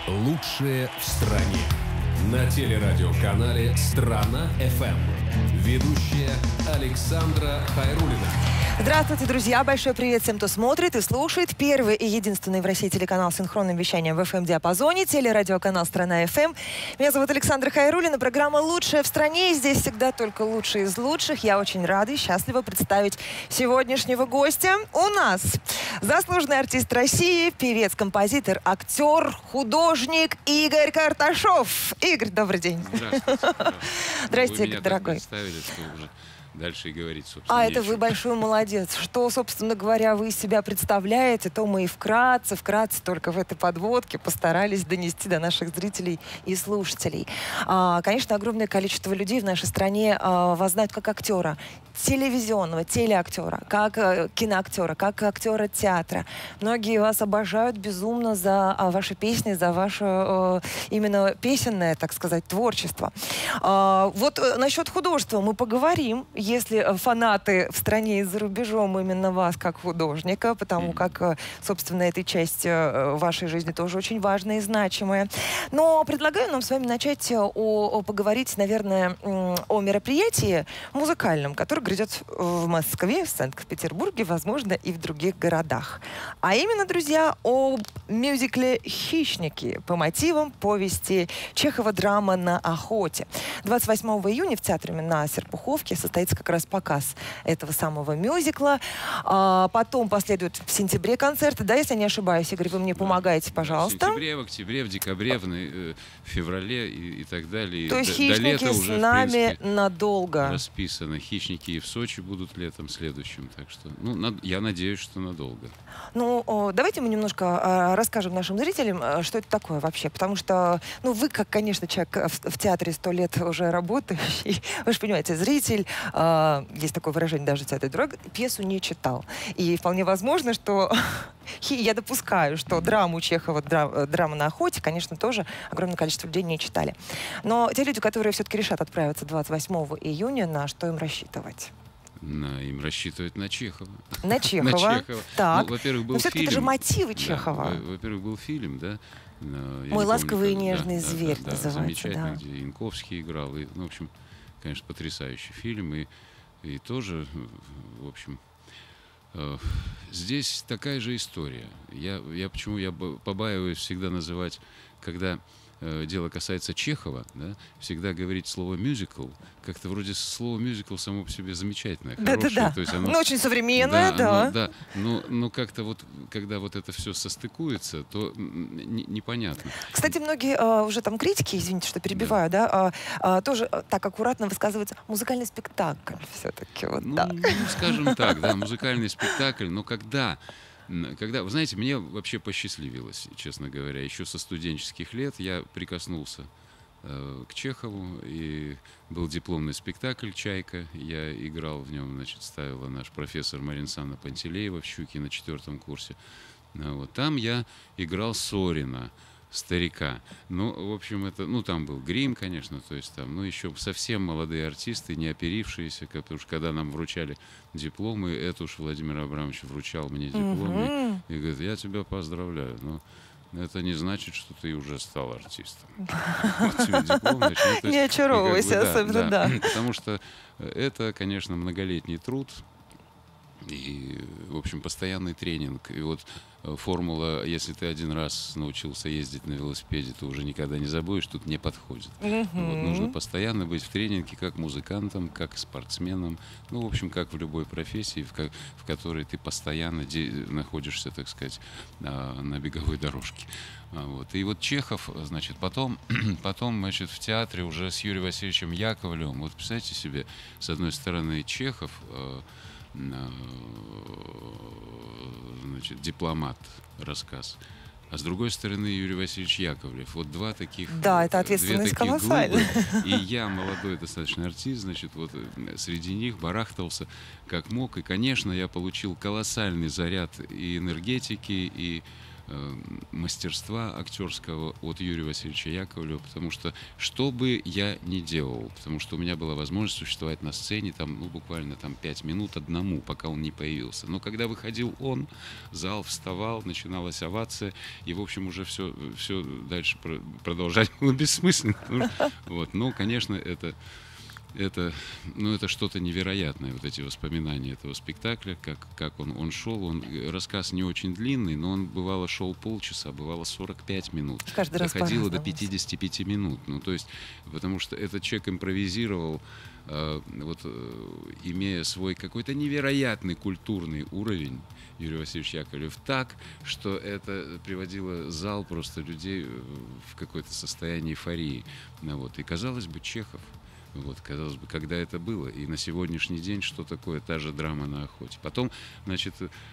Лучшие в стране. На телерадиоканале «Страна-ФМ». Ведущая Александра Хайруллина. Здравствуйте, друзья! Большой привет всем, кто смотрит и слушает. Первый и единственный в России телеканал с синхронным вещанием в FM-диапазоне. Телерадиоканал «Страна-ФМ». Меня зовут Александра Хайруллина. Программа «Лучшая в стране». И здесь всегда только лучшие из лучших. Я очень рада и счастлива представить сегодняшнего гостя. У нас заслуженный артист России, певец, композитор, актер, художник Игорь Карташов. Игорь, добрый день. Здравствуйте. Здравствуйте, Вы Игорь, меня дорогой. Так представили, что уже дальше и говорить, собственно, Это вы большой молодец. Что, собственно говоря, вы из себя представляете, то мы и вкратце только в этой подводке постарались донести до наших зрителей и слушателей. Конечно, огромное количество людей в нашей стране вас знают как актера, телевизионного, телеактера, как киноактера, как актера театра. Многие вас обожают безумно за ваши песни, за ваше именно песенное, так сказать, творчество. Вот насчет художества мы поговорим, если фанаты в стране и за рубежом именно вас как художника, потому как, собственно, эта часть вашей жизни тоже очень важная и значимая. Но предлагаю нам с вами начать поговорить, наверное, о мероприятии музыкальном, которое грядет в Москве, в Санкт-Петербурге, возможно, и в других городах. А именно, друзья, о мюзикле «Хищники» по мотивам повести Чехова «Драма на охоте». 28 июня в театре на Серпуховке состоится как раз показ этого самого мюзикла. Потом последуют в сентябре концерты, да, если я не ошибаюсь, Игорь, вы мне помогаете, пожалуйста. В сентябре, в октябре, в декабре, в феврале и так далее. То есть «Хищники» с нами надолго. Расписано. «Хищники» и в Сочи будут летом следующим. Так что, я надеюсь, что надолго. Давайте мы немножко расскажем нашим зрителям, что это такое вообще. Потому что, вы, как, конечно, человек в театре 100 лет уже работающий, вы же понимаете, зритель, есть такое выражение даже «театр дорого», пьесу не читал. И вполне возможно, что я допускаю, что драму Чехова, «Драма на охоте», конечно, тоже огромное количество людей не читали. Но те люди, которые все-таки решат отправиться 28 июня, на что им рассчитывать? Им рассчитывать на Чехова. На Чехова. На Чехова. Так. Во-первых, был все-таки фильм. это же мотивы Чехова. Во-первых, был фильм, да. «Мой ласковый и нежный зверь» называется. Замечательно, где Янковский играл. И, в общем, конечно, потрясающий фильм. И тоже, в общем, здесь такая же история. Я побаиваюсь всегда называть, когда дело касается Чехова, да, всегда говорить слово «мюзикл», как-то вроде слово «мюзикл» само по себе замечательное, хорошее. Да. То есть оно, очень современное, да. Но как-то вот, когда вот это все состыкуется, то непонятно. Кстати, многие уже там критики, извините, что перебиваю, да, тоже так аккуратно высказываются: музыкальный спектакль все-таки. Вот так. Скажем так, да, музыкальный спектакль, но когда, вы знаете, мне вообще посчастливилось, честно говоря, еще со студенческих лет я прикоснулся к Чехову, и был дипломный спектакль «Чайка», я играл в нем, ставила наш профессор Маринсана Пантелеева в «Щуке» на 4-м курсе. Там я играл Сорина, старика. В общем, там был грим, конечно, то есть там, еще совсем молодые артисты, не оперившиеся, потому что когда нам вручали дипломы, это уж Владимир Абрамович вручал мне диплом и говорит: я тебя поздравляю, но это не значит, что ты уже стал артистом. Не очаровывайся, особенно, да. Потому что это, конечно, многолетний труд. И, в общем, постоянный тренинг. И вот формула: если ты один раз научился ездить на велосипеде, то уже никогда не забудешь, тут не подходит. Нужно постоянно быть в тренинге как музыкантом, как спортсменом. В общем, как в любой профессии, в которой ты постоянно находишься, так сказать, на беговой дорожке. И вот Чехов, потом, в театре уже с Юрием Васильевичем Яковлевым. Вот представьте себе, с одной стороны, Чехов, «Дипломат», рассказ. А с другой стороны, Юрий Васильевич Яковлев. Вот два таких... Да, это ответственность колоссальная. И я, молодой достаточно артист, среди них барахтался как мог. И, конечно, я получил колоссальный заряд и энергетики, и мастерства актерского от Юрия Васильевича Яковлева, потому что бы я ни делал, потому что у меня была возможность существовать на сцене там, ну, буквально там 5 минут одному, пока он не появился. Но когда выходил он, зал вставал, начиналась овация, и, в общем, уже все дальше продолжать было бессмысленно. Вот. Но, конечно, это что-то невероятное, вот эти воспоминания этого спектакля, как он шел. Рассказ не очень длинный, но он бывало шел полчаса, бывало 45 минут. Каждый раз доходило до 55 минут. Ну, то есть, потому что этот человек импровизировал, имея свой какой-то невероятный культурный уровень, Юрий Васильевич Яковлев, так, что это приводило зал просто людей в какое-то состояние эйфории. Вот. И, казалось бы, Чехов. Вот, казалось бы, когда это было. И на сегодняшний день что такое та же драма на охоте. Потом, значит,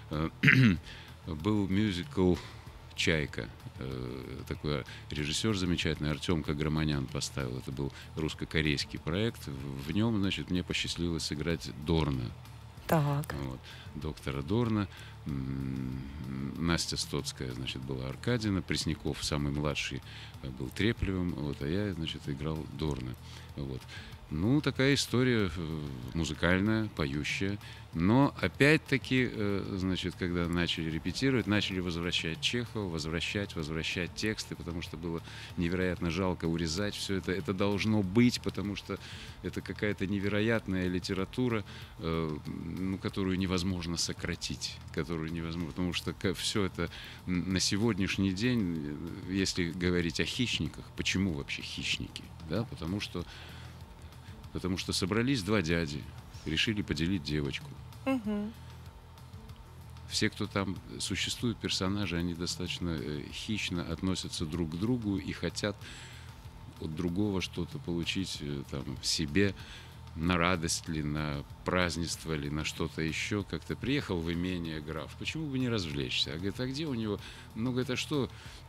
был мюзикл «Чайка». Такой режиссер замечательный, Артем Каграманян поставил. Это был русско-корейский проект. В нем, значит, мне посчастливилось сыграть Дорна. Так. Вот, доктора Дорна. Настя Стоцкая, значит, была Аркадина. Пресняков, самый младший, был Треплевым. Вот, а я, значит, играл Дорна. Вот. Ну, такая история музыкальная, поющая. Но опять-таки, значит, когда начали репетировать, начали возвращать Чехова, возвращать тексты, потому что было невероятно жалко урезать все это. Это должно быть, потому что это какая-то невероятная литература, которую невозможно сократить, потому что все это на сегодняшний день, если говорить о хищниках, почему вообще хищники? Да, потому что собрались два дяди, решили поделить девочку. Угу. Все, кто там существуют, персонажи, они достаточно хищно относятся друг к другу и хотят от другого что-то получить там, себе, на радость ли, на празднество ли, на что-то еще. Как-то приехал в имение граф, почему бы не развлечься? А говорит, а где у него? Ну, говорит, а что?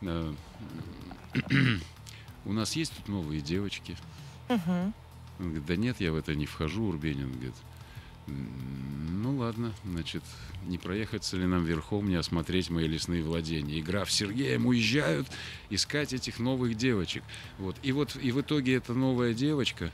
У нас есть тут новые девочки. Угу. Он говорит, да нет, я в это не вхожу, Урбенин. Говорит, ну ладно, значит, не проехаться ли нам верхом, не осмотреть мои лесные владения. И граф с Сергеем уезжают искать этих новых девочек. Вот. И в итоге эта новая девочка,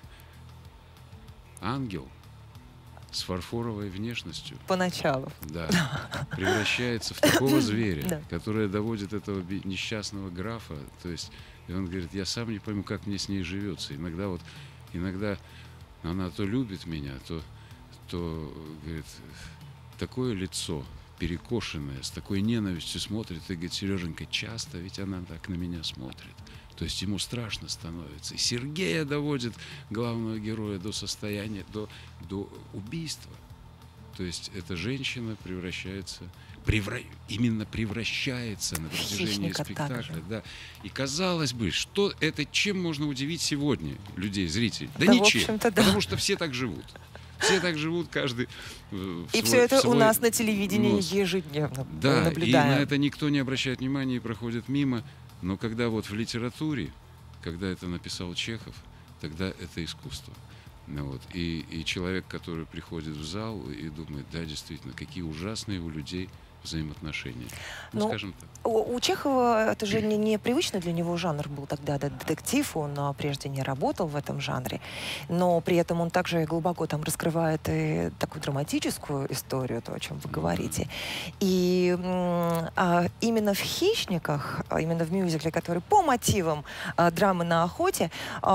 ангел с фарфоровой внешностью. Поначалу. Да. Превращается в такого зверя, который доводит этого несчастного графа. То есть, и он говорит, я сам не пойму, как мне с ней живется. Иногда она то любит меня, то говорит, такое лицо перекошенное, с такой ненавистью смотрит, и говорит, Сереженька, часто ведь она так на меня смотрит. То есть ему страшно становится. И Сергея доводит, главного героя, до состояния, до убийства. То есть эта женщина превращается на протяжении спектакля. Да. И казалось бы, что это, чем можно удивить сегодня людей, зрителей? Да ничем, потому что все так живут. Все так живут, каждый И все это у нас на телевидении ежедневно наблюдаем. И на это никто не обращает внимания и проходит мимо. Но когда вот в литературе, когда это написал Чехов, тогда это искусство. Вот. И человек, который приходит в зал и думает, да, действительно, какие ужасные у людей взаимоотношения. Ну, скажем так. У Чехова это же не привычный для него жанр был тогда, детектив, он прежде не работал в этом жанре, но при этом он также глубоко там раскрывает и такую драматическую историю, то, о чем вы говорите. И именно в «Хищниках», именно в мюзикле, который по мотивам драмы на охоте,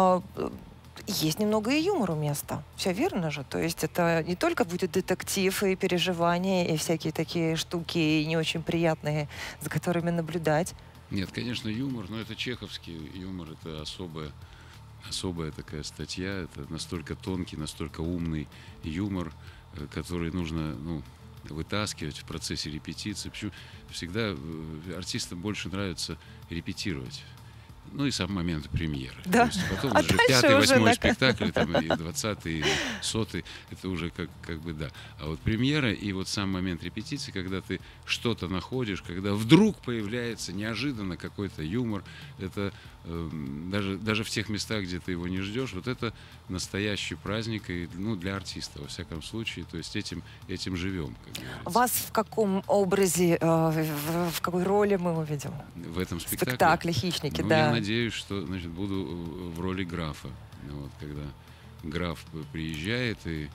есть немного и юмору места. Все верно же? То есть это не только будет детектив и переживания, и всякие такие штуки не очень приятные, за которыми наблюдать. Нет, конечно, юмор, но это чеховский юмор, это особая такая статья, это настолько тонкий, настолько умный юмор, который нужно, вытаскивать в процессе репетиции. Почему всегда артистам больше нравится репетировать. Ну и сам момент премьеры. Да. То есть потом А уже дальше 5-й, уже 8-й на спектакль, там, и 20-й, и 100-й, это уже как бы да. А вот премьера и вот сам момент репетиции, когда ты что-то находишь, когда вдруг появляется неожиданно какой-то юмор, это даже в тех местах, где ты его не ждешь, вот это настоящий праздник, и, ну, для артиста, во всяком случае, то есть этим живем, как говорится. Вас в каком образе, в какой роли мы увидим? В этом В спектакле? спектакле «Хищники», Ну, да. я надеюсь, что, значит, буду в роли графа. Вот, когда граф приезжает, и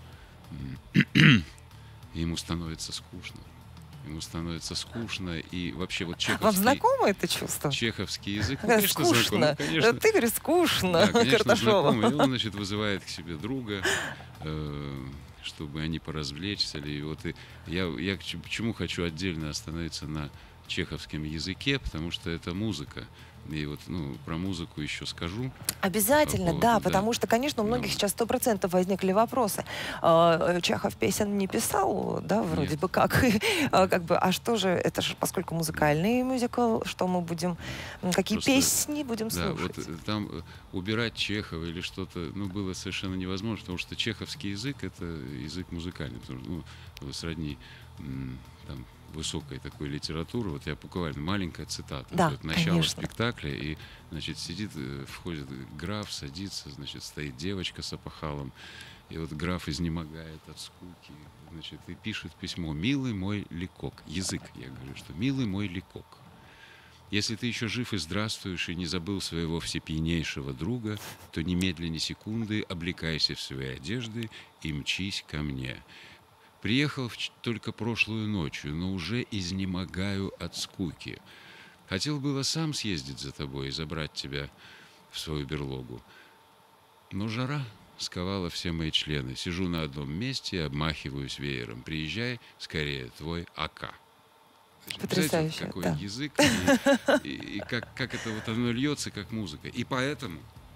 ему становится скучно. Ему становится скучно, и вообще вот Вам знакомо это чувство? чеховский язык, ну, Когда конечно, скучно. знаком, ну, конечно, Ты говоришь, скучно, да, конечно, Карташова. знакомый. И он, значит, вызывает к себе друга, чтобы они поразвлечься. И вот я почему хочу отдельно остановиться на чеховском языке, потому что это музыка. И вот, ну, про музыку еще скажу. Обязательно, По поводу, да, да. потому что, конечно, у многих Ну. сейчас 100% возникли вопросы. Чехов песен не писал, да, вроде Нет. бы как. Как бы, а что же, это же, поскольку музыкальный мюзикл, что мы будем, какие Просто, песни будем Да, слушать? вот там убирать Чехова или что-то, ну, было совершенно невозможно, потому что чеховский язык — это язык музыкальный, потому что, ну, сродни там высокой такой литературы. Вот я буквально маленькая цитата. Да, Вот начало конечно. спектакля, и, значит, сидит, входит граф, садится, значит, стоит девочка с опахалом, и вот граф изнемогает от скуки, значит, и пишет письмо: «Милый мой Лекок». Язык, я говорю, что «Милый мой Лекок, если ты еще жив и здравствуешь, и не забыл своего всепьянейшего друга, то немедленно секунды облекайся в свои одежды и мчись ко мне. Приехал только прошлую ночью, но уже изнемогаю от скуки. Хотел было сам съездить за тобой и забрать тебя в свою берлогу. Но жара сковала все мои члены. Сижу на одном месте и обмахиваюсь веером. Приезжай скорее, твой АК». Потрясающе, Представляете, какой да. язык, и как это вот оно льется, как музыка. И поэтому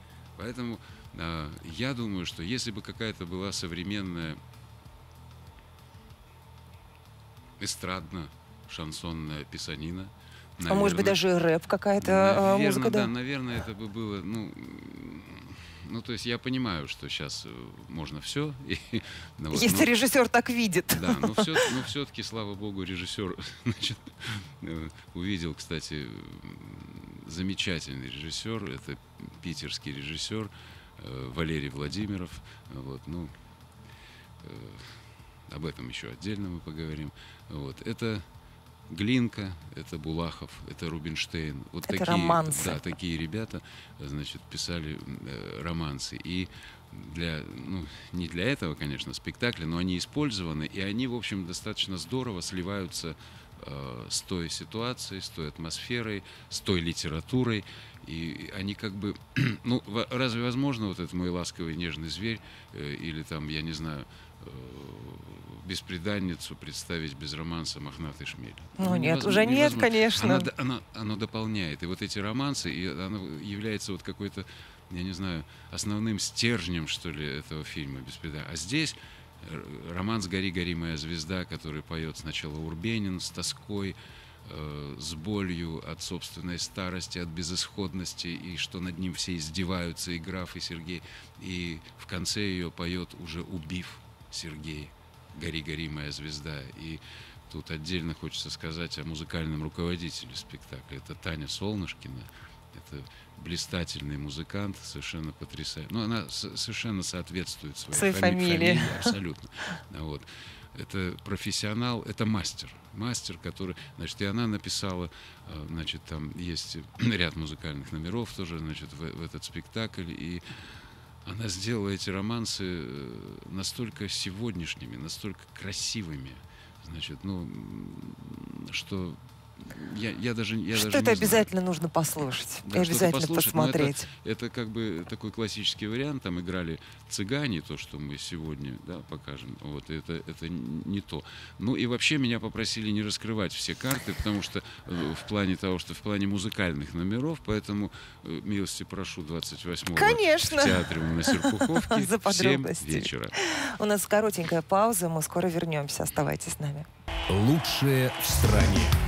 я думаю, что если бы какая-то была современная эстрадно-шансонная писанина, А может быть, даже рэп какая-то музыка, да? да, наверное, это бы было, ну, то есть я понимаю, что сейчас можно все. Если режиссер так видит. Да, но все-таки, слава богу, режиссер, значит, увидел, кстати, замечательный режиссер, это питерский режиссер Валерий Владимиров. Вот, ну, об этом еще отдельно мы поговорим. Вот, это Глинка, это Булахов, это Рубинштейн. Вот это такие, романсы. да, такие ребята, значит, писали романсы. И не для этого, конечно, спектакля, но они использованы, и они, в общем, достаточно здорово сливаются с той ситуацией, с той атмосферой, с той литературой. И они как бы... Ну, разве возможно вот этот «Мой ласковый нежный зверь» или там, я не знаю, «Бесприданницу» представить без романса «Мохнатый шмель»? Ну нет, уже нет, конечно. Оно дополняет. И вот эти романсы, и оно является вот какой-то, я не знаю, основным стержнем, что ли, этого фильма «Бесприданница». А здесь романс «Гори, гори, моя звезда», который поет сначала Урбенин с тоской, с болью от собственной старости, от безысходности, и что над ним все издеваются, и граф, и Сергей. И в конце ее поет, уже убив, Сергей: «Гори, гори, моя звезда». И тут отдельно хочется сказать о музыкальном руководителе спектакля. Это Таня Солнышкина. Это блистательный музыкант, совершенно потрясающий. Ну, она совершенно соответствует своей фамилии. Абсолютно. Вот. Это профессионал, это мастер. Мастер, который... Значит, и она написала, значит, там есть ряд музыкальных номеров тоже, значит, в этот спектакль. И она сделала эти романсы настолько сегодняшними, настолько красивыми, значит, ну, что... Я даже не Что это знаю. обязательно нужно послушать, Да, и обязательно посмотреть. Это как бы такой классический вариант. Там играли цыгане, то, что мы сегодня, да, покажем. Вот это не то. Ну и вообще меня попросили не раскрывать все карты, потому что в плане того, что в плане музыкальных номеров, поэтому милости прошу 28-го Конечно. в театре на Серпуховке За в 7 подробности. вечера. У нас коротенькая пауза, мы скоро вернемся. Оставайтесь с нами. Лучшее в стране.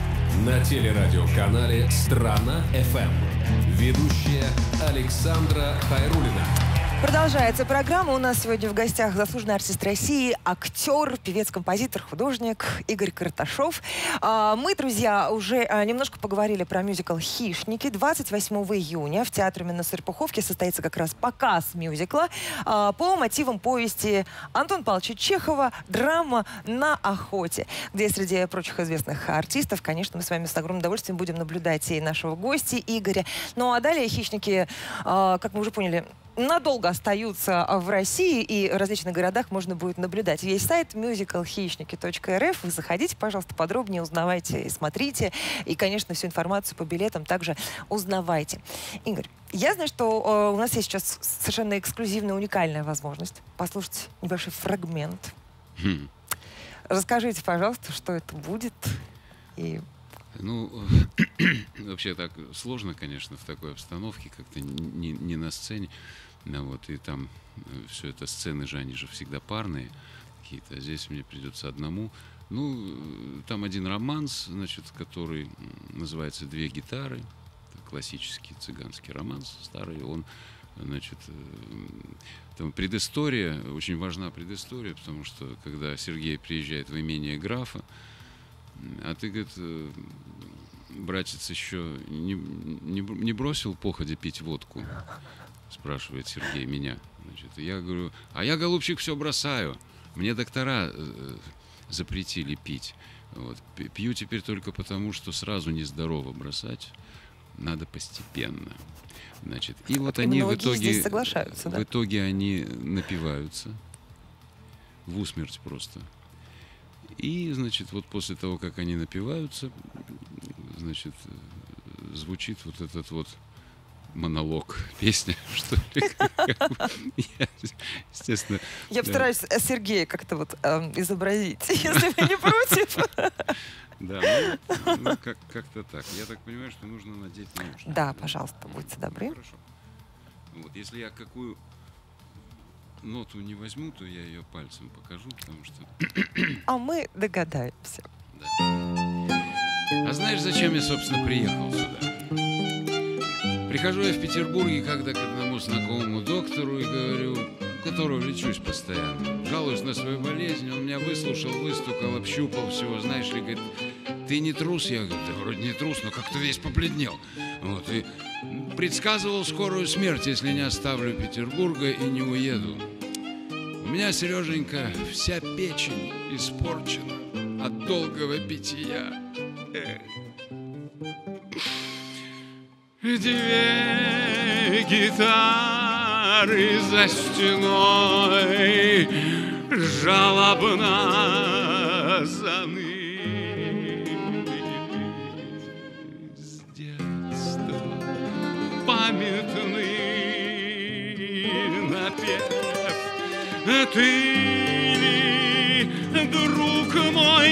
на телерадиоканале «Страна.ФМ». Ведущая Александра Хайруллина. Продолжается программа. У нас сегодня в гостях заслуженный артист России, актер, певец, композитор, художник Игорь Карташов. Мы, друзья, уже немножко поговорили про мюзикл «Хищники». 28 июня в театре имени Серпуховки состоится как раз показ мюзикла по мотивам повести Антона Павловича Чехова «Драма на охоте», где среди прочих известных артистов, конечно, мы с вами с огромным удовольствием будем наблюдать и нашего гостя Игоря. Ну а далее «Хищники», как мы уже поняли, надолго остаются в России, и в различных городах можно будет наблюдать. Есть сайт musicalхищники.рф. Вы заходите, пожалуйста, подробнее узнавайте и смотрите. И, конечно, всю информацию по билетам также узнавайте. Игорь, я знаю, что у нас есть сейчас совершенно эксклюзивная, уникальная возможность послушать небольшой фрагмент. Расскажите, пожалуйста, что это будет. И... Ну, вообще так сложно, конечно, в такой обстановке, как-то не на сцене. Вот, и там все это сцены же, они же всегда парные какие-то, а здесь мне придется одному. Ну, там один романс, значит, который называется «Две гитары». Это классический цыганский романс, старый. Он, значит, там предыстория, очень важна предыстория, потому что когда Сергей приезжает в имение графа, а ты, говорит, братец, еще не бросил походя пить водку? Спрашивает Сергей меня. Значит, я говорю, а я, голубчик, все бросаю. Мне доктора запретили пить. Вот. Пью теперь только потому, что сразу нездорово бросать. Надо постепенно. Значит, и вот они в итоге, соглашаются, да? В итоге они напиваются в усмерть просто. И, значит, вот после того, как они напиваются, значит, звучит вот этот вот монолог, песня, что ли. Естественно. Я постараюсь Сергея как-то вот изобразить, если вы не против. Да, ну как-то так. Я так понимаю, что нужно надеть наушники. Да, пожалуйста, будьте добры. Хорошо. Вот, если я какую ноту не возьму, то я ее пальцем покажу, потому что... А мы догадаемся. Да. А знаешь, зачем я, собственно, приехал сюда? Прихожу я в Петербурге когда к одному знакомому доктору и говорю, которого лечусь постоянно, жалуюсь на свою болезнь, он меня выслушал, выстукал, общупал всего, знаешь ли, говорит, ты не трус? Я говорю, да вроде не трус, но как-то весь побледнел. Вот, и предсказывал скорую смерть, если не оставлю Петербурга и не уеду. У меня, Сереженька, вся печень испорчена от долгого питья. Две гитары за стеной жалобно заныли. С детства памятный напев. Ты ли, друг мой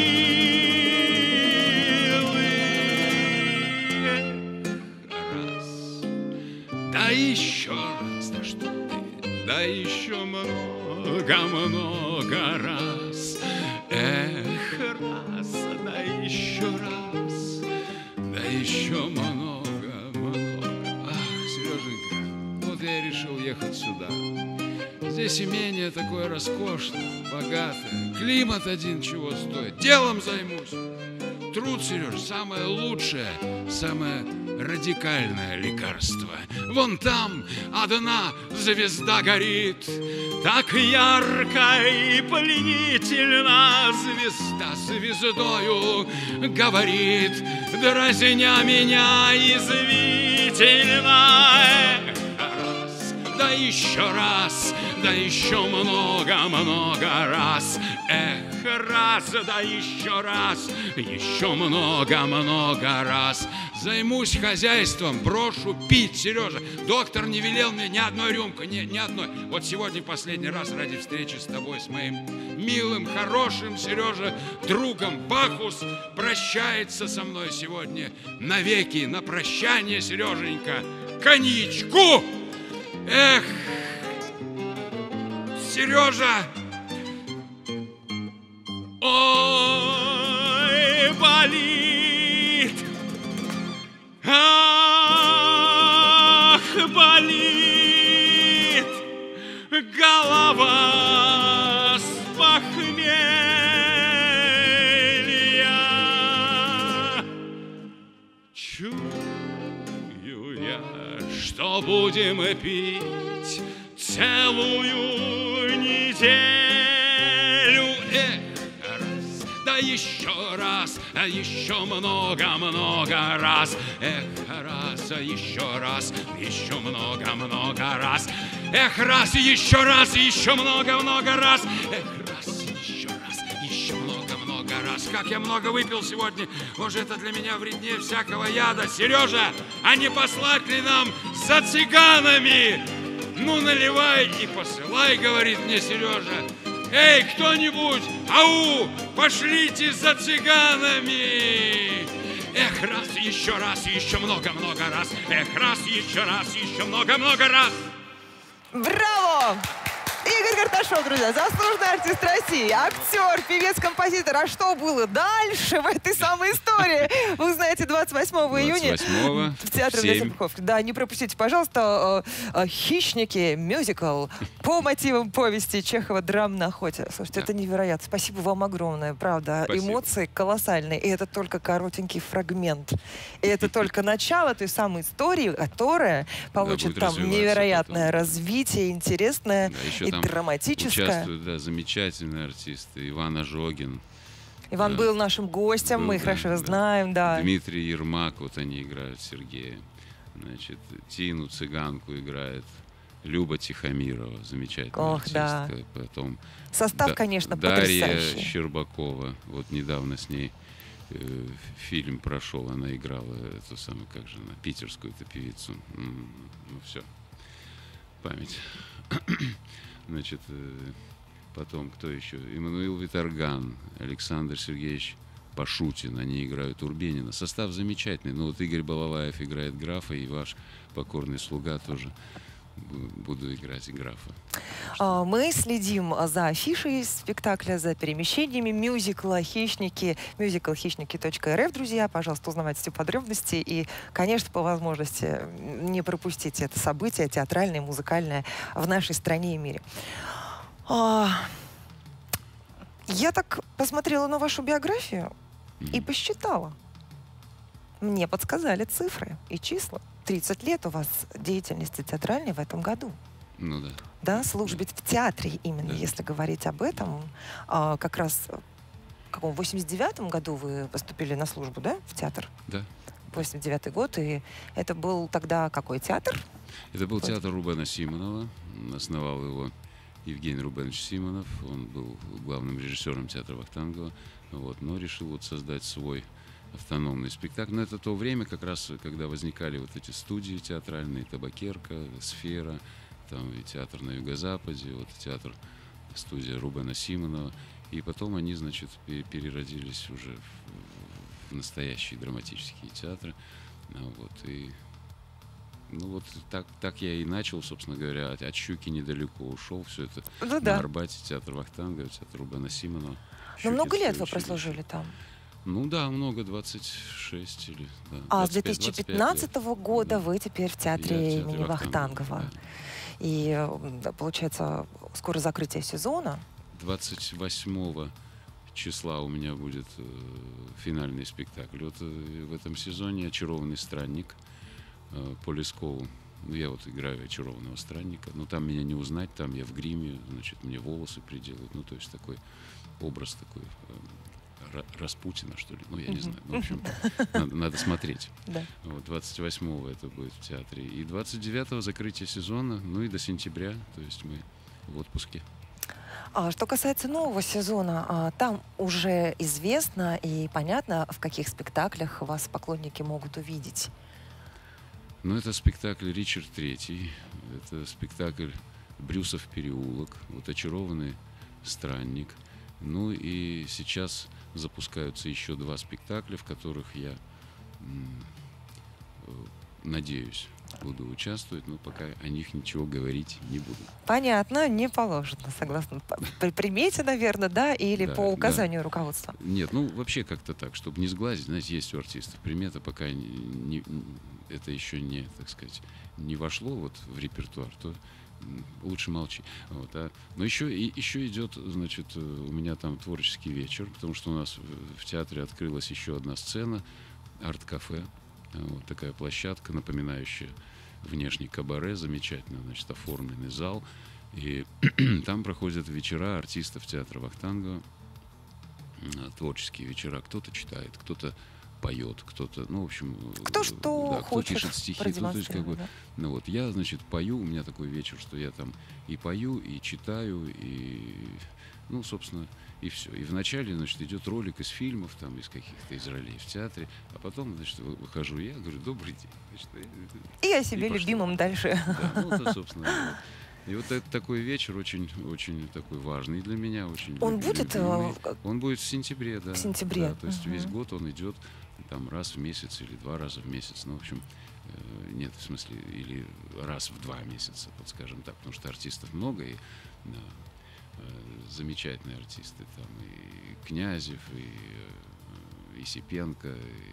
милый? Раз, да еще раз, да что ты, да еще много раз. Эх, раз, да еще раз, да еще много. Ах, Сереженька, вот я решил ехать сюда. Здесь имение такое роскошное, богатое. Климат один чего стоит. Делом займусь. Труд, Сереж, самое лучшее, самое радикальное лекарство. Вон там одна звезда горит, так ярко и пленительно звезда звездою говорит, дразня меня язвительно. Раз, да еще раз, да еще много раз. Эх, раз, да еще раз, еще много раз. Займусь хозяйством, брошу пить, Сережа. Доктор не велел мне ни одной рюмки, ни одной. Вот сегодня последний раз ради встречи с тобой, с моим милым, хорошим, Сережа, другом Бахус прощается со мной сегодня навеки. На прощание, Сереженька, коньячку! Эх, Сережа! Ой, болит что будем пить целую неделю. Раз, да еще раз, еще много-много раз. Раз, еще много-много раз. Раз, еще много-много раз. Раз, еще много-много раз. Как я много выпил сегодня. Может, это для меня вреднее всякого яда. Сережа, а не послать ли нам за цыганами? Ну, наливай и посылай, говорит мне Сережа. Эй, кто-нибудь, ау, пошлите за цыганами. Раз, еще много-много раз. Раз, еще много-много раз. Браво! Игорь Карташов, друзья, заслуженный артист России, актер, певец, композитор. А что было дальше в этой самой истории? Вы знаете, 28 июня в Театре для слепых. Да, не пропустите, пожалуйста, «Хищники», мюзикл по мотивам повести Чехова «Драм на охоте». Слушайте, это невероятно. Спасибо вам огромное, правда. Спасибо. Эмоции колоссальные. И это только коротенький фрагмент. И это только начало той самой истории, которая получит там невероятное развитие, интересное. И драматическое. Участвуют, да, замечательные артисты. Иван Ожогин. Иван был нашим гостем, мы хорошо знаем, да. Дмитрий Ермак, вот они играют Сергея. Значит, Тину Цыганку играет Люба Тихомирова, замечательная артистка. Да. Потом состав, конечно, Дарья потрясающий. Щербакова. Вот недавно с ней фильм прошел, она играла эту самую, как же она, питерскую-то певицу. Ну все, память. Значит, потом кто еще? Эммануил Виторган, Александр Сергеевич Пашутин, они играют Урбенина. Состав замечательный. Ну вот Игорь Балалаев играет графа, и ваш покорный слуга тоже буду играть графа. Мы следим за афишей спектакля, за перемещениями мюзикла «Хищники», мюзикл хищники.рф, друзья. Пожалуйста, узнавайте все подробности и, конечно, по возможности не пропустите это событие театральное, музыкальное в нашей стране и мире. Я так посмотрела на вашу биографию и посчитала. Мне подсказали цифры и числа. 30 лет у вас деятельности театральной в этом году. Ну да. Да, службе в театре именно, Да. если говорить об этом. Как раз в 89-м году вы поступили на службу, да, в театр? Да. 89-й год, и это был тогда какой театр? Это был театр Рубена Симонова. Основал его Евгений Рубенович Симонов. Он был главным режиссером театра Вахтангова. Вот, но решил вот создать свой автономный спектакль. Но это то время, как раз, когда возникали вот эти студии театральные, «Табакерка», «Сфера», там и театр на Юго-Западе, вот театр, студия Рубена Симонова. И потом они, значит, переродились уже в настоящие драматические театры. Вот, и ну вот так я и начал, собственно говоря, от «Щуки» недалеко ушел. Все это на Арбате, театр Вахтангова, театр Рубена Симонова. Но много лет вы прослужили там? Ну да, много, 26 или... Да, а 25, с 2015 года да. Вы теперь в театре имени Вахтангова. Да. И, получается, скоро закрытие сезона. 28 числа у меня будет финальный спектакль. Вот в этом сезоне «Очарованный странник» по Лескову. Ну, я вот играю очарованного странника. Но там меня не узнать, там я в гриме, значит, мне волосы приделают. Ну, то есть такой образ такой... Распутина, что ли? Ну, я не знаю. Ну, в общем, надо смотреть. Да. Вот, 28-го это будет в театре. И 29-го закрытие сезона, ну и до сентября. То есть мы в отпуске. Что касается нового сезона, там уже известно и понятно, в каких спектаклях вас поклонники могут увидеть. Ну, это спектакль «Ричард III». Это спектакль «Брюсов переулок». Вот «Очарованный странник». Ну и сейчас запускаются еще 2 спектакля, в которых я, надеюсь, буду участвовать, но пока о них ничего говорить не буду. Понятно, не положено, согласно примете, наверное, да, или да, по указанию руководства? Нет, ну вообще как-то так, чтобы не сглазить, знаете, есть у артистов примета, пока это еще не, так сказать, не вошло вот в репертуар, то лучше молчи. Вот, но еще идет, значит, у меня там творческий вечер, потому что у нас в театре открылась еще одна сцена, арт-кафе. Вот такая площадка, напоминающая внешний кабаре, замечательно, значит, оформленный зал. И там проходят вечера артистов театра Вахтангова, творческие вечера. Кто-то читает, кто-то поет, кто-то, ну, в общем... Кто что да, хочет кто пишет стихи. То есть, как бы, да? ну, вот, я, значит, пою, у меня такой вечер, что я там и пою, и читаю, и, ну, собственно, и все. И вначале, значит, идет ролик из фильмов, там, из каких-то из ролей в театре, а потом, значит, выхожу я, говорю: добрый день. Значит, И о себе пошло. любимом дальше. Да, ну, это, собственно, вот. И вот такой вечер очень, очень такой важный для меня, очень. Он будет? Он будет в сентябре, да. В сентябре. Да, то есть весь год он идет там раз в месяц или 2 раза в месяц. Ну, в общем, нет, в смысле, или раз в 2 месяца, вот скажем так, потому что артистов много, и замечательные артисты, там и Князев, и Сипенко,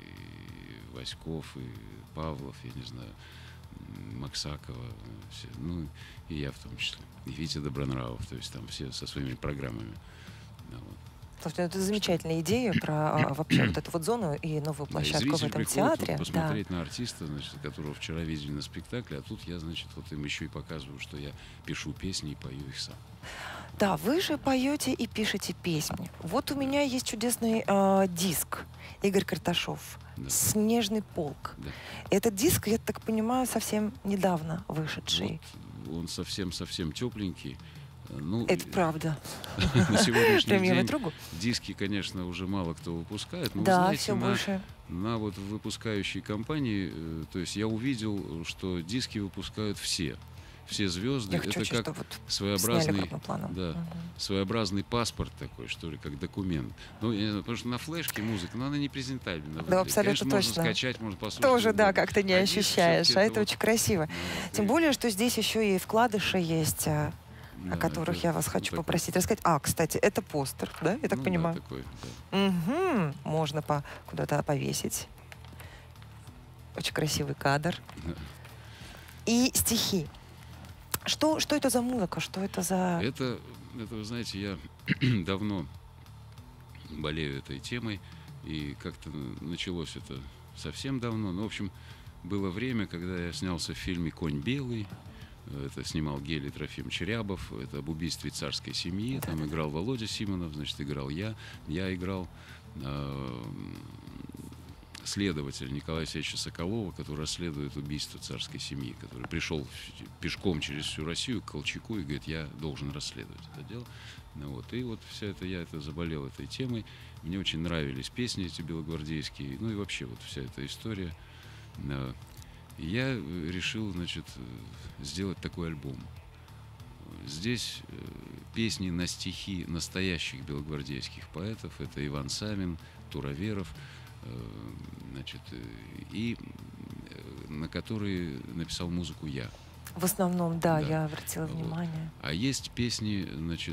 и Васьков, и Павлов, я не знаю, Максакова, все, ну, и я в том числе, и Витя Добронравов, то есть там все со своими программами. Вот. Слушайте, это замечательная идея про вообще вот эту вот зону и новую площадку в этом театре. Вот, посмотреть на артиста, значит, которого вчера видели на спектакле, а тут я, значит, вот им еще и показываю, что я пишу песни и пою их сам. Да, вы же поете и пишете песни. Вот у меня есть чудесный диск Игорь Карташов, Да. «Снежный полк». Да. Этот диск, я так понимаю, совсем недавно вышедший. Вот, он совсем-совсем тепленький. Ну, Это правда. на сегодняшний Прям я день вытрогу. диски, конечно, уже мало кто выпускает, но, Да, вы знаете, все больше. на вот выпускающей компании, то есть я увидел, что диски выпускают все звезды. Я хочу Это чисто как вот своеобразный, крупным планом. да, своеобразный паспорт такой, что ли, как документ. Ну, я не знаю, потому что на флешке музыка, но она не презентабельна. Да, абсолютно конечно, точно. можно скачать, можно послушать. Тоже, да, угодно. как-то не А диск ощущаешь. всё-таки А это вот, очень красиво. ну, вот, Тем и- более, что здесь еще и вкладыши есть, о да, которых это я вас вот хочу такой, попросить рассказать. А, кстати, это постер, да, я так ну, понимаю? Да, такой, да. Угу. Можно куда-то повесить. Очень красивый кадр. Да. И стихи. Что это за музыка? Что это за... Это, вы знаете, я давно болею этой темой, и как-то началось это совсем давно. Ну, в общем, было время, когда я снялся в фильме «Конь белый». Это снимал Гелий Трофим Черябов. Это об убийстве царской семьи. Там играл Володя Симонов, значит, играл я. Я играл следователя Николая Алексеевича Соколова, который расследует убийство царской семьи, который пришел пешком через всю Россию к Колчаку и говорит: я должен расследовать это дело. Ну, вот. И вот я заболел этой темой. Мне очень нравились песни эти белогвардейские, ну и вообще вот вся эта история. И я решил, значит, сделать такой альбом. Здесь песни на стихи настоящих белогвардейских поэтов. Это Иван Самин, Туроверов, значит, и на которые написал музыку я. В основном, да, Да. я обратила Вот. внимание. А есть песни, значит,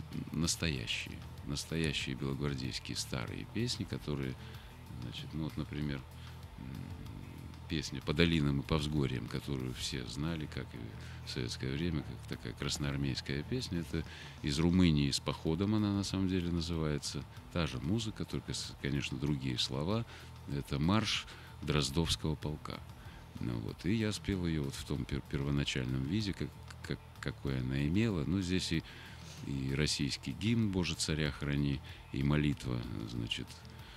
настоящие белогвардейские старые песни, которые, значит, ну вот, например, песня «По долинам и по взгорьям», которую все знали, как и в советское время, как такая красноармейская песня. Это из Румынии с походом она на самом деле называется. Та же музыка, только, конечно, другие слова. Это марш Дроздовского полка. Ну, вот. И я спел ее вот в том первоначальном виде, какой она имела. Ну, здесь и российский гимн «Боже, царя храни», и молитва, значит,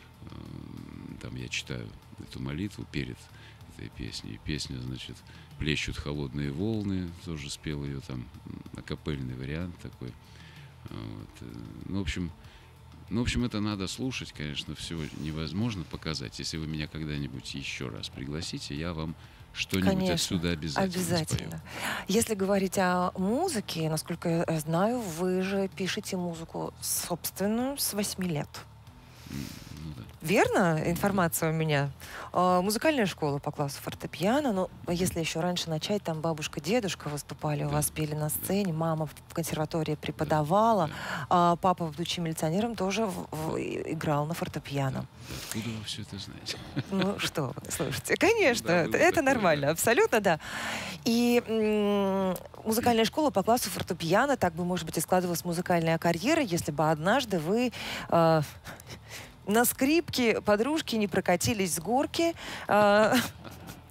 там я читаю эту молитву перед этой песней. И песня, значит, «Плещут холодные волны», тоже спел ее там, акапельный вариант такой. Вот. Ну, в общем, это надо слушать, конечно, все невозможно показать. Если вы меня когда-нибудь еще раз пригласите, я вам что-нибудь Конечно, отсюда обязательно спою. Если говорить о музыке, насколько я знаю, вы же пишете музыку собственную с 8 лет. Ну, да. Верно? Информация у меня. Музыкальная школа по классу фортепиано. Но если еще раньше начать, там бабушка, дедушка выступали, у Да. вас пели на сцене, мама в консерватории преподавала, а папа, будучи милиционером, тоже играл на фортепиано. Откуда вы все это знаете? Ну что вы, слушайте, конечно, Да, было это такое, нормально, да. абсолютно, да. И музыкальная школа по классу фортепиано, так бы, может быть, и складывалась музыкальная карьера, если бы однажды вы на скрипке подружки не прокатились с горки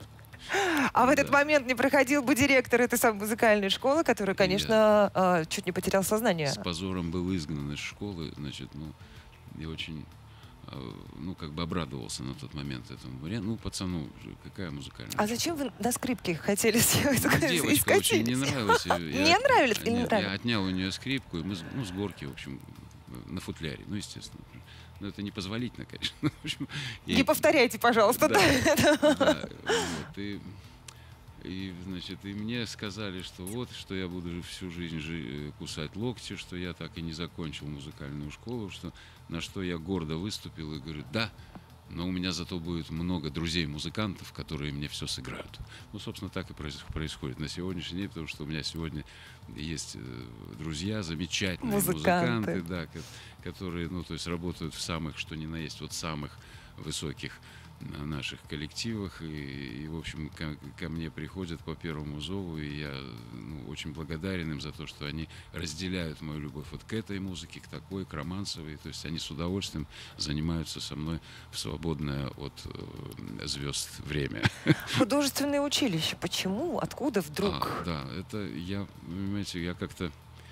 А в этот момент не проходил бы директор этой самой музыкальной школы, который, конечно, чуть не потерял сознание. С позором был изгнан из школы, значит, ну, и очень, ну, как бы обрадовался на тот момент этому варианту. Ну, пацану, какая музыкальная А школа? зачем вы на скрипке хотели сделать? Девочка очень не нравилась. Не нравились или не Я нравились? отнял у нее скрипку, и мы с горки, в общем, на футляре, ну, естественно. Но это непозволительно, конечно. В общем, Не повторяйте, пожалуйста. да, вот, и, значит, и мне сказали, что вот, что я буду всю жизнь кусать локти, что я так и не закончил музыкальную школу, на что я гордо выступил и говорю, да, но у меня зато будет много друзей-музыкантов, которые мне все сыграют. Ну, собственно, так и происходит на сегодняшний день, потому что у меня сегодня есть друзья, замечательные музыканты, да, которые, ну, то есть работают в самых, что ни на есть, вот самых высоких наших коллективах, и в общем, ко мне приходят по первому зову, и я, ну, очень благодарен им за то, что они разделяют мою любовь вот к этой музыке, к такой, к романсовой, то есть они с удовольствием занимаются со мной в свободное от звезд время. Художественное училище. Почему? Откуда вдруг? Да, это я, понимаете, я как-то,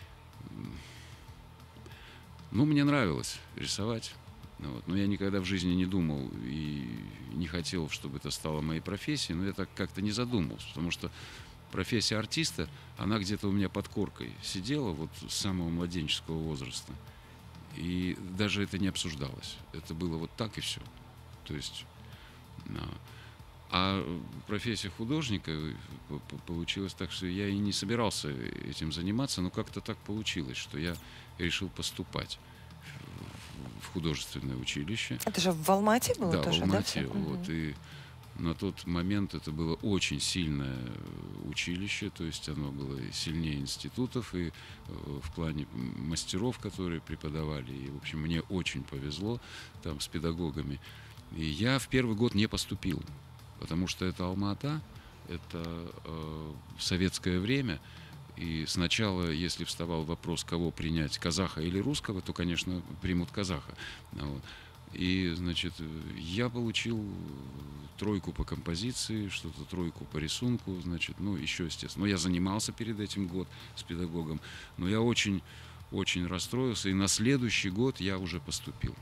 ну, мне нравилось рисовать. Вот. Но я никогда в жизни не думал и не хотел, чтобы это стало моей профессией, но я так как-то не задумывался, потому что профессия артиста, она где-то у меня под коркой сидела вот с самого младенческого возраста. И даже это не обсуждалось. Это было вот так и все. То есть, а профессия художника получилась так, что я и не собирался этим заниматься, но как-то так получилось, что я решил поступать в художественное училище. Это же в Алмате было да, тоже, в Алмате, да? Вот, и на тот момент это было очень сильное училище, то есть оно было сильнее институтов, и в плане мастеров, которые преподавали, и, в общем, мне очень повезло там с педагогами. И я в первый год не поступил, потому что это Алма-Ата, это советское время. И сначала, если вставал вопрос, кого принять, казаха или русского, то, конечно, примут казаха. Вот. И, значит, я получил 3 по композиции, что-то 3 по рисунку, значит, ну, еще, естественно. Но я занимался перед этим год с педагогом, но я очень, очень расстроился, и на следующий год я уже поступил.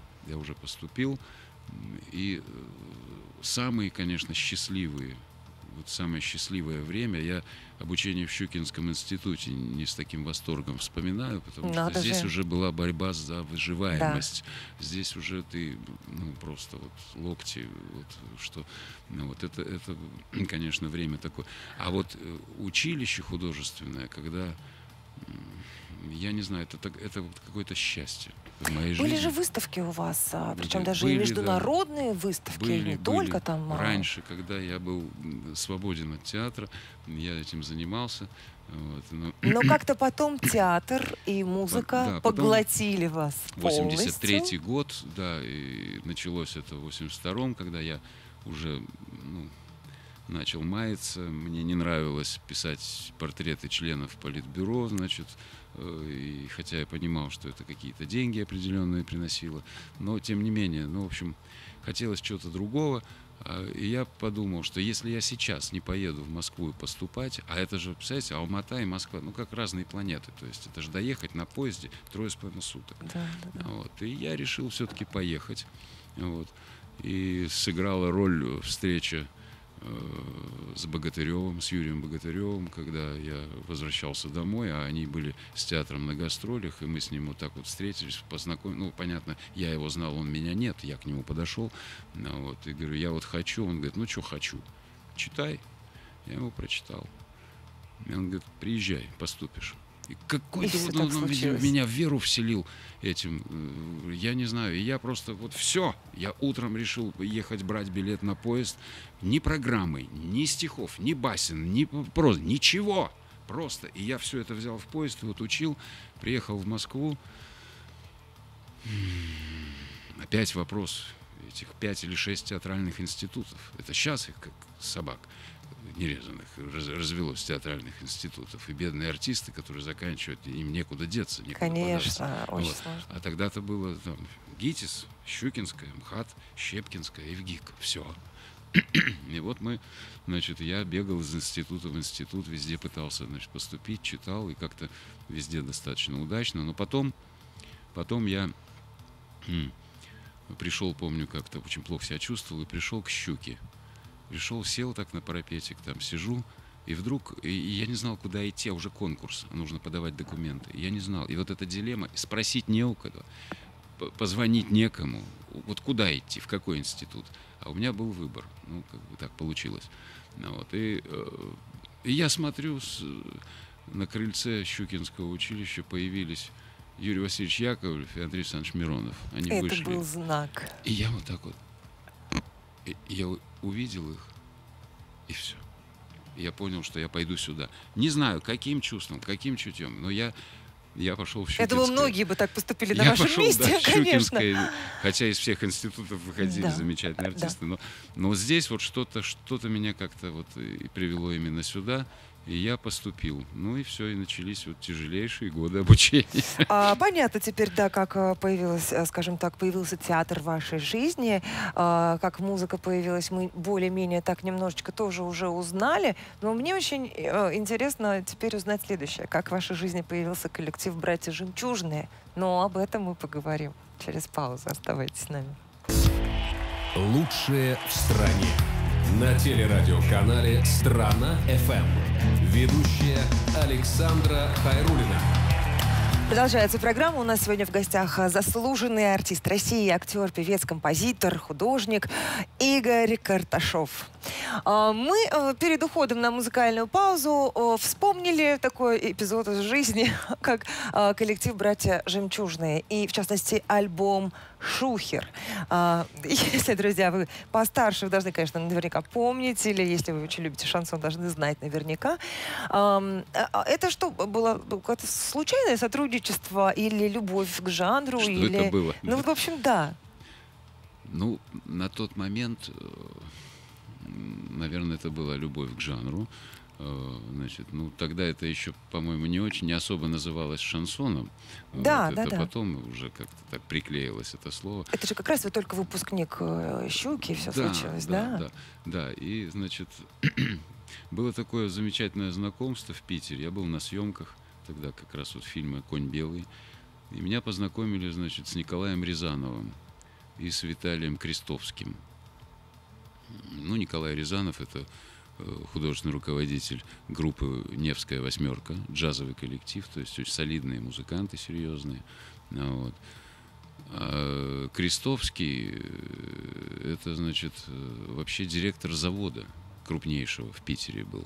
И самые, конечно, счастливые, вот самое счастливое время я обучение в Щукинском институте не с таким восторгом вспоминаю, потому что здесь уже была борьба за выживаемость. Да. Здесь уже ты, ну, просто вот локти, вот что, ну, вот это, конечно, время такое. А вот училище художественное, когда, я не знаю, это вот какое-то счастье в моей жизни. Были же выставки у вас, причем даже и международные выставки, не только там. Раньше, когда я был свободен от театра, я этим занимался. Вот, но как-то потом театр и музыка поглотили вас полностью. 83-й год, да, и началось это в 82-м, когда я уже, ну, начал маяться. Мне не нравилось писать портреты членов политбюро, значит, и хотя я понимал, что это какие-то деньги определенные приносило, но тем не менее, ну, в общем, хотелось чего-то другого. И я подумал, что если я сейчас не поеду в Москву поступать, а это же, представляете, Алма-Ата и Москва, ну, как разные планеты, то есть это же доехать на поезде 3,5 суток. Да. Вот. И я решил все-таки поехать. Вот. И сыграла роль встреча с Богатыревым, с Юрием Богатыревым, когда я возвращался домой, а они были с театром на гастролях, и мы с ним вот так вот встретились, познакомились. Ну, понятно, я его знал, он меня нет, я к нему подошел, вот, и говорю, я вот хочу. Он говорит, ну, что хочу? Читай. Я его прочитал. И он говорит, приезжай, поступишь. И какой-то вот он меня в веру вселил этим, я не знаю, и я просто вот все, я утром решил ехать брать билет на поезд, ни программы, ни стихов, ни басен, ни прозы, ничего, просто. И я все это взял в поезд, и вот учил, приехал в Москву, опять вопрос, этих 5 или 6 театральных институтов, это сейчас их как собак нерезанных развелось театральных институтов. И бедные артисты, которые заканчивают, им некуда деться, некуда Конечно, податься. очень вот. сложно. А тогда-то было там ГИТИС, Щукинская, МХАТ, Щепкинская, ИВГИК. Все. И вот мы, значит, я бегал из института в институт, везде пытался, значит, поступить, читал, и как-то везде достаточно удачно. Но потом я пришел, помню, как-то очень плохо себя чувствовал, и пришел к Щуке. Пришел, сел так на парапетик, там сижу, и вдруг, и я не знал, куда идти, а уже конкурс, нужно подавать документы. Я не знал. И вот эта дилемма, спросить не у кого, позвонить некому, вот куда идти, в какой институт. А у меня был выбор, ну, как бы так получилось. Вот. И я смотрю, на крыльце Щукинского училища появились Юрий Васильевич Яковлев и Андрей Александрович Миронов. Они Это вышли. был знак. И я вот так вот, я увидел их, и все. Я понял, что я пойду сюда. Не знаю, каким чувством, каким чутьем, но я пошел в Щукинское. Я думаю, многие бы так поступили на Я вашем пошел, месте, да, в конечно. Щукинское, хотя из всех институтов выходили Да, замечательные артисты. Но здесь вот что-то меня как-то вот и привело именно сюда. И я поступил. Ну и все, и начались вот тяжелейшие годы обучения. Понятно теперь, да, как появился театр в вашей жизни, как музыка появилась, мы более-менее так немножечко тоже уже узнали. Но мне очень интересно теперь узнать следующее. Как в вашей жизни появился коллектив «Братья Жемчужные». Но об этом мы поговорим через паузу. Оставайтесь с нами. Лучшее в стране. На телерадиоканале «Страна-ФМ». Ведущая Александра Хайруллина. Продолжается программа. У нас сегодня в гостях заслуженный артист России, актер, певец, композитор, художник Игорь Карташов. Мы перед уходом на музыкальную паузу вспомнили такой эпизод из жизни, как коллектив «Братья Жемчужные». И, в частности, альбом «Шухер». Если, друзья, вы постарше, вы должны, конечно, наверняка помнить, или если вы очень любите шансон, должны знать наверняка. Это что, было какое-то случайное сотрудничество или любовь к жанру? Что или... это было? Ну, в общем, да. Ну, на тот момент, наверное, это была любовь к жанру. Значит, ну, тогда это еще, по-моему, не особо называлось шансоном. Да, вот, да, это да. потом уже как-то так приклеилось это слово. Это же как раз вы только выпускник «Щуки», все случилось, да? Да. И, значит, было такое замечательное знакомство в Питере. Я был на съемках тогда как раз вот фильма «Конь белый». И меня познакомили, значит, с Николаем Рязановым и с Виталием Крестовским. Ну, Николай Рязанов — это художественный руководитель группы «Невская восьмерка», джазовый коллектив, то есть очень солидные музыканты, серьезные. Вот. А Крестовский — это, значит, вообще директор завода крупнейшего в Питере был.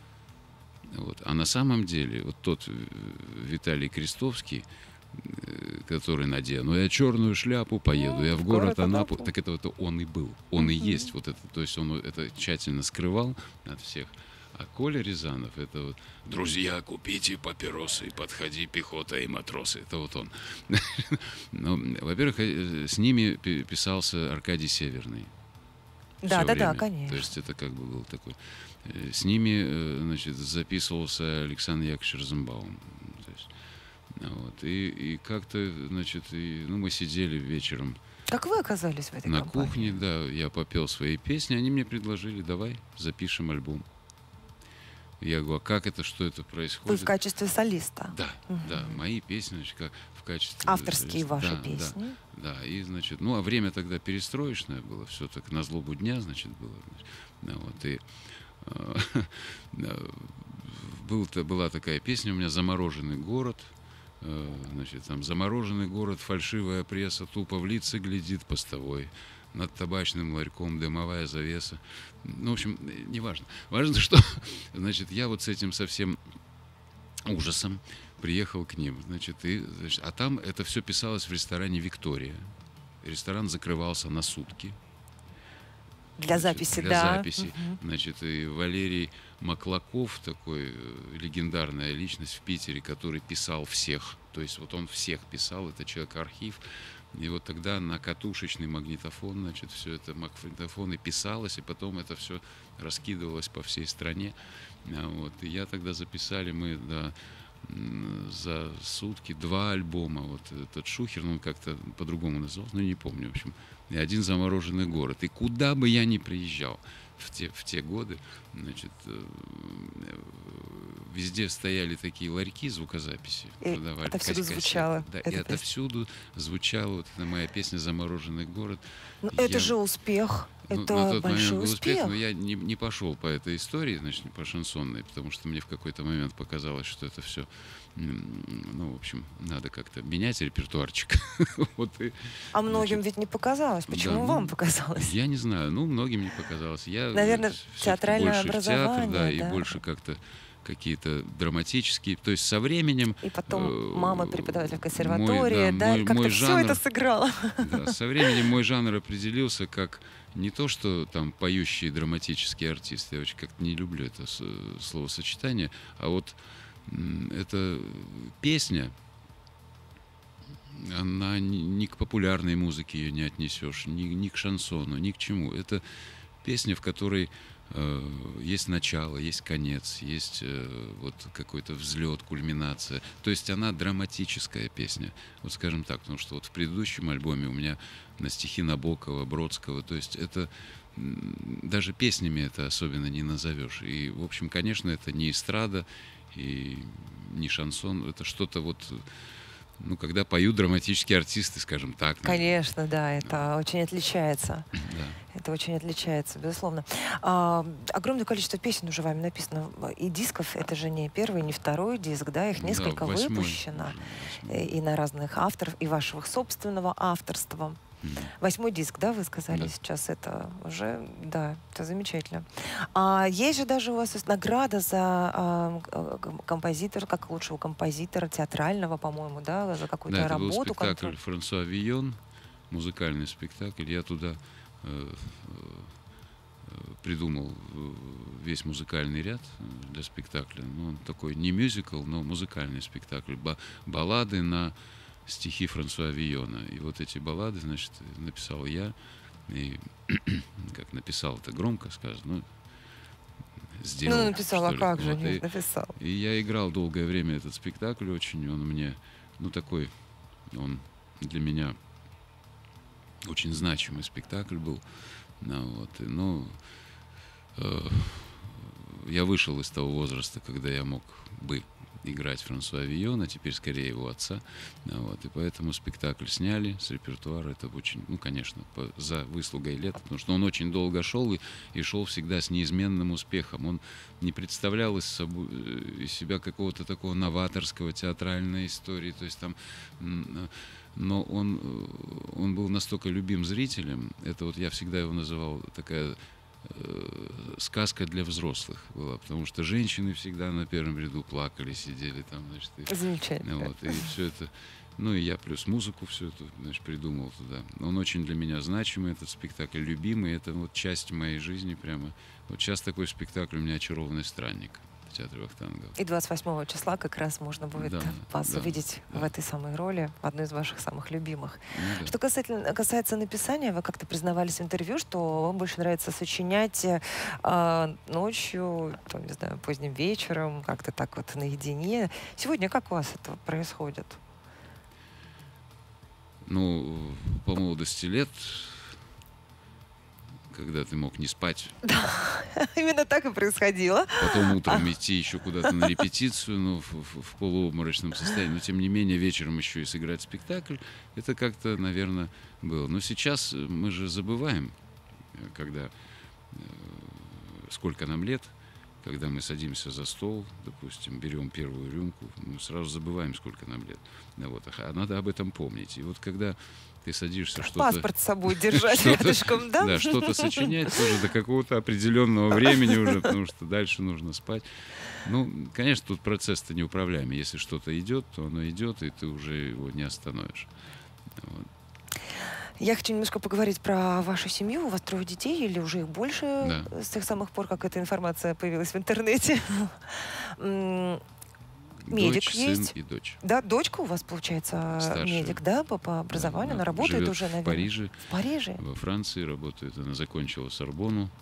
Вот. А на самом деле вот тот Виталий Крестовский, который надел, ну я черную шляпу поеду, я в город Анапу, так это вот он и был, он и есть вот это, то есть он это тщательно скрывал от всех. А Коля Рязанов — это вот: друзья, купите папиросы, подходи, пехота и матросы. Это вот он. Ну, во-первых, с ними писался Аркадий Северный. Да, конечно. То есть это как бы был такой. С ними, значит, записывался Александр Яковлевич Розенбаум. Вот. И как-то, значит, мы сидели вечером. Как вы оказались в этой на компании? Кухне, да, я попел свои песни, они мне предложили: давай запишем альбом. Я говорю: а как это, что это происходит? Вы в качестве солиста? Да, да, мои песни, значит, как в качестве авторские солиста. ваши песни? Да, и, значит, ну, а время тогда перестроечное было, все так на злобу дня, значит, было. Вот, и была такая песня у меня: «Замороженный город». Значит, там: замороженный город, фальшивая пресса, тупо в лица глядит постовой. Над табачным ларьком дымовая завеса. Ну, в общем, неважно. Важно, что, значит, я вот с этим совсем ужасом приехал к ним. Значит, а там это все писалось в ресторане «Виктория». Ресторан закрывался на сутки. Для записи, да. Записи. Значит, и Валерий Маклаков, такой легендарная личность в Питере, который писал всех. То есть вот он всех писал, это человек-архив. И вот тогда на катушечный магнитофон, значит, все это магнитофоны писалось, и потом это все раскидывалось по всей стране. Вот. И я тогда записали мы, да, за сутки 2 альбома. Вот этот Шухер, он как-то по-другому назывался, не помню, в общем. И один замороженный город. И куда бы я ни приезжал в те годы, значит, везде стояли такие ларьки звукозаписи. И отовсюду звучало. Да, и отовсюду звучала вот эта моя песня «Замороженный город». Ну, это же успех. Это на тот большой момент был успех. Но я не пошел по этой истории, значит, по шансонной, потому что мне в какой-то момент показалось, что это все, ну, в общем, надо как-то менять репертуарчик. Вот и, а многим ведь не показалось. Почему вам показалось? Я не знаю, многим не показалось. Я, наверное, театральное больше образование. В театр, да, и больше как-то какие-то драматические, то есть со временем... И потом мама преподаватель в консерватории, как-то все это сыграло. Да, со временем мой жанр определился как не то, что там поющие драматические артисты, я очень как-то не люблю это словосочетание, а вот эта песня, она ни к популярной музыке ее не отнесешь, ни к шансону, ни к чему. Это песня, в которой есть начало, есть конец, есть вот какой-то взлет, кульминация. То есть она драматическая песня. Вот скажем так, потому что вот в предыдущем альбоме у меня на стихи Набокова, Бродского, то есть это даже песнями это особенно не назовешь. И, в общем, конечно, это не эстрада и не шансон, это что-то вот... Ну, когда поют драматические артисты, скажем так. Конечно, да, это очень отличается. Да. Это очень отличается, безусловно. Огромное количество песен уже вами написано. И дисков, это же не первый, не второй диск, да, их несколько выпущено. И на разных авторов, и вашего собственного авторства. 8-й диск, да, вы сказали, да. Сейчас это уже, да, это замечательно. Есть же даже у вас награда за композитора, как лучшего композитора театрального, по-моему, да, за какую-то работу. Да, это был спектакль Франсуа Вийон, музыкальный спектакль. Я туда придумал весь музыкальный ряд для спектакля. Ну, он такой не мюзикл, но музыкальный спектакль. Баллады на стихи Франсуа Вийона. И вот эти баллады, значит, написал я. И, как написал, это громко сказано, но сделал. Ну, написал, а как же не написал? И я играл долгое время этот спектакль очень. Он мне, ну, такой, он для меня очень значимый спектакль был. Ну, вот, но я вышел из того возраста, когда я мог бы играть Франсуа Вийона, теперь скорее его отца. Вот, и поэтому спектакль сняли с репертуара. Это очень, ну, конечно, за выслугой лет, потому что он очень долго шел и шел всегда с неизменным успехом. Он не представлял из себя какого-то такого новаторского театральной истории. То есть там, но он был настолько любим зрителем. Это вот я всегда его называл такая сказка для взрослых была, потому что женщины всегда на первом ряду плакали, сидели там, значит, замечательно. Вот, и все это, ну и я плюс музыку все это, значит, придумал туда. Он очень для меня значимый, этот спектакль, любимый, это вот часть моей жизни прямо. Вот сейчас такой спектакль у меня «Очарованный странник» в театре Вахтангова. И 28 числа как раз можно будет вас увидеть в этой самой роли, в одной из ваших самых любимых. Да. Что касается написания, вы как-то признавались в интервью, что вам больше нравится сочинять ночью, там, не знаю, поздним вечером, как-то так вот наедине. Сегодня как у вас это происходит? Ну, по молодости лет, когда ты мог не спать. Да, именно так и происходило. Потом утром идти еще куда-то на репетицию, ну, в полуобморочном состоянии. Но, тем не менее, вечером еще и сыграть спектакль. Это как-то, наверное, было. Но сейчас мы же забываем, когда сколько нам лет, когда мы садимся за стол, допустим, берем первую рюмку, мы сразу забываем, сколько нам лет. Вот. А надо об этом помнить. И вот когда ты садишься что-то... Паспорт с собой держать рядышком, да? Да, что-то сочинять тоже до какого-то определенного времени уже, потому что дальше нужно спать. Ну, конечно, тут процесс-то неуправляемый. Если что-то идет, то оно идет, и ты уже его не остановишь. Вот. Я хочу немножко поговорить про вашу семью. У вас 3 детей или уже их больше с тех самых пор, как эта информация появилась в интернете? Медик дочь, есть. сын и дочь. Да, дочка у вас, получается, старшая. Медик, да, по образованию. Да, она работает живет уже, наверное. в Париже. В Париже? Во Франции работает. Она закончила Сорбонну.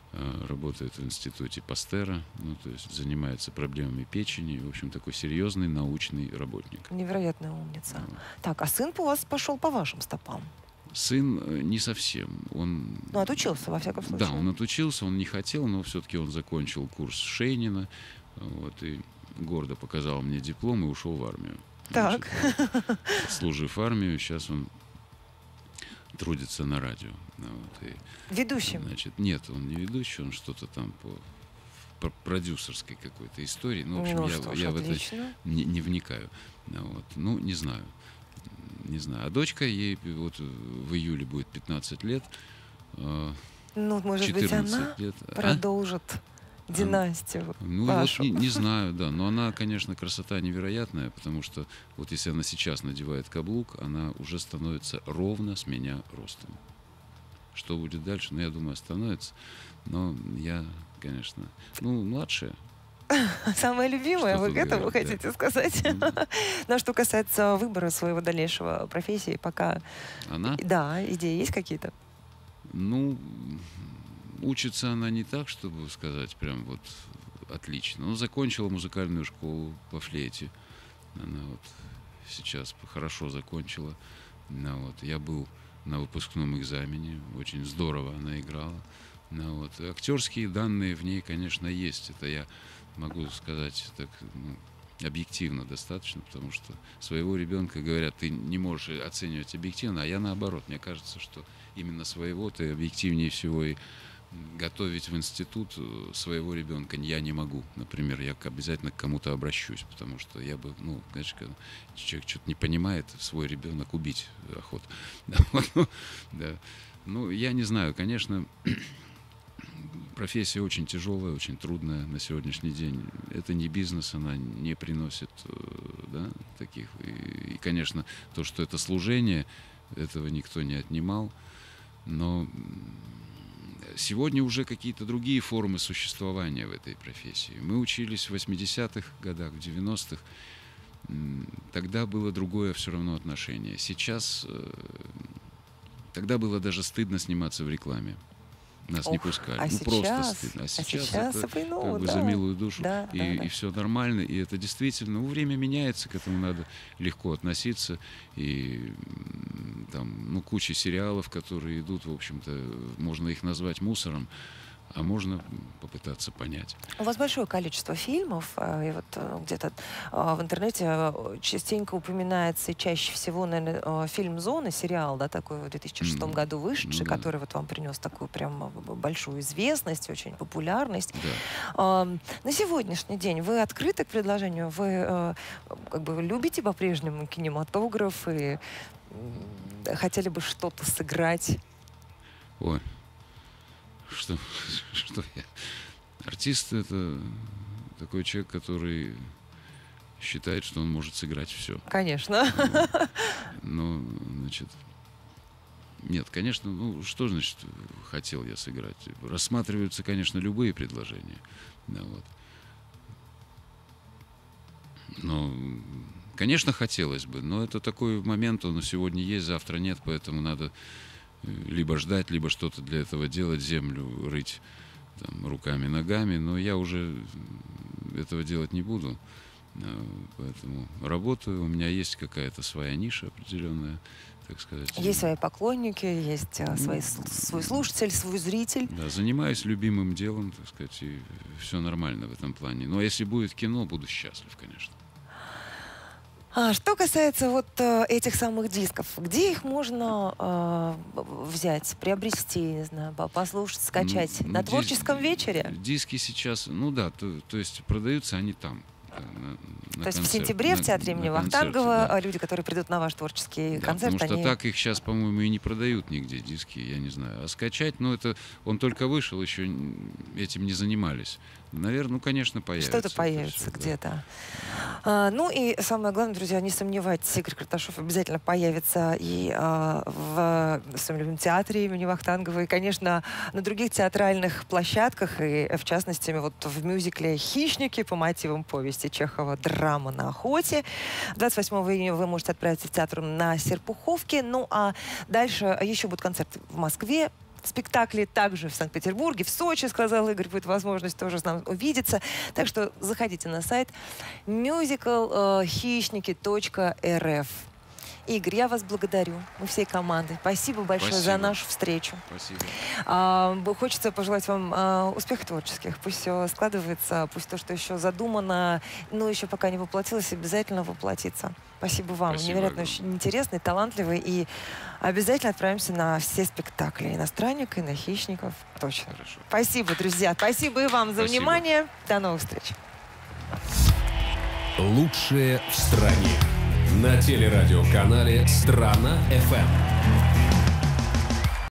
работает в институте Пастера, ну, то есть занимается проблемами печени. В общем, такой серьезный научный работник. Невероятная умница. Так, а сын у вас пошел по вашим стопам? Сын не совсем. Он... Ну, отучился, во всяком случае. Да, он отучился, он не хотел, но все-таки он закончил курс Шейнина, вот, и гордо показал мне диплом и ушел в армию. Так. Значит, служив армию, сейчас он трудится на радио. Вот, и, ведущим? Значит, нет, он не ведущий, он что-то там по продюсерской какой-то истории. Ну, в общем, я в это не вникаю. Вот. Ну, не знаю. Не знаю. А дочка, ей вот в июле будет 15 лет. Ну, может быть, она лет. продолжит династию Ну, вашу. Вот не знаю, да. Но она, конечно, красота невероятная, потому что вот если она сейчас надевает каблук, она уже становится ровно с меня ростом. Что будет дальше? Ну, я думаю, остановится. Но я, конечно, ну, младшая. Самое любимое, вы к этому хотите сказать? Но что касается выбора своего дальнейшего профессии, пока... Она? Да, идеи есть какие-то? Ну, учится она не так, чтобы сказать прям вот отлично. Но закончила музыкальную школу по флейте. Она вот сейчас хорошо закончила. Вот. Я был на выпускном экзамене. Очень здорово она играла. Вот. Актерские данные в ней, конечно, есть. Это я могу сказать так, ну, объективно достаточно, потому что своего ребенка, говорят, ты не можешь оценивать объективно, а я наоборот. Мне кажется, что именно своего ты объективнее всего и готовить в институт своего ребенка я не могу. Например, я обязательно к кому-то обращусь, потому что я бы, ну, знаешь, когда человек что-то не понимает, свой ребенок убить охота. Да. Ну, я не знаю, конечно, профессия очень тяжелая, очень трудная на сегодняшний день. Это не бизнес, она не приносит, да, таких. И, конечно, то, что это служение, этого никто не отнимал. Но сегодня уже какие-то другие формы существования в этой профессии. Мы учились в 80-х годах, в 90-х. Тогда было другое все равно отношение. Сейчас... Тогда было даже стыдно сниматься в рекламе. Нас не пускали. Ну, просто стыдно. А сейчас это как бы за милую душу. И все нормально. И это действительно... Ну, время меняется, к этому надо легко относиться. И там, ну, куча сериалов, которые идут, в общем-то, можно их назвать мусором, а можно попытаться понять. У вас большое количество фильмов, и вот где-то в интернете частенько упоминается, и чаще всего, наверное, фильм «Зона», сериал, да, такой в 2006 году вышедший, который вот вам принес такую прям большую известность, очень популярность. Да. На сегодняшний день вы открыты к предложению? Вы как бы любите по-прежнему кинематограф и хотели бы что-то сыграть? Ой. Что я? Артист — это такой человек, который считает, что он может сыграть все. Конечно. Но, значит, нет, конечно, ну, что значит хотел я сыграть? Рассматриваются, конечно, любые предложения. Да, вот. Но, конечно, хотелось бы, но это такой момент, он сегодня есть, завтра нет, поэтому надо либо ждать, либо что-то для этого делать, землю рыть там, руками, ногами. Но я уже этого делать не буду. Поэтому работаю. У меня есть какая-то своя ниша определенная, так сказать. Есть свои поклонники, есть свой слушатель, свой зритель. Да, занимаюсь любимым делом, так сказать, и все нормально в этом плане. Но если будет кино, буду счастлив, конечно. Что касается вот этих самых дисков, где их можно взять, приобрести, не знаю, послушать, скачать? На творческом вечере? Диски сейчас, ну да, то есть продаются они там. То есть в сентябре в театре имени Вахтангова люди, которые придут на ваш творческий концерт, потому что так их сейчас, по-моему, и не продают нигде, диски, я не знаю. А скачать, ну это, он только вышел, еще этим не занимались. Наверное, ну, конечно, появится. Что-то появится где-то. Ну и самое главное, друзья, не сомневайтесь, Игорь Карташов обязательно появится и в своем любимом театре имени Вахтангова, и, конечно, на других театральных площадках, и в частности, вот в мюзикле «Хищники» по мотивам повести Чехова «Драма на охоте». 28 июня вы можете отправиться в театр на Серпуховке. Ну а дальше еще будут концерты в Москве, в спектакли также в Санкт-Петербурге, в Сочи, сказал Игорь, будет возможность тоже с нами увидеться. Так что заходите на сайт musicalхищники.рф. Игорь, я вас благодарю, мы всей командой. Спасибо большое за нашу встречу. Спасибо. Хочется пожелать вам успехов творческих. Пусть все складывается, пусть то, что еще задумано, но еще пока не воплотилось, обязательно воплотится. Спасибо вам. Спасибо Невероятно огромное. очень интересный, талантливый. И обязательно отправимся на все спектакли. «Иностранник», и на «Хищников». Точно. Хорошо. Спасибо, друзья. Спасибо и вам за Спасибо. внимание. До новых встреч. Лучшее в стране. На телерадиоканале «Страна FM».